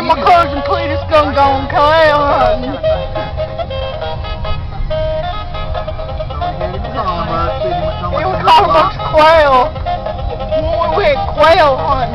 my cousin Cletus gonna go on quail hunting. He was calling us quail. We went quail hunting.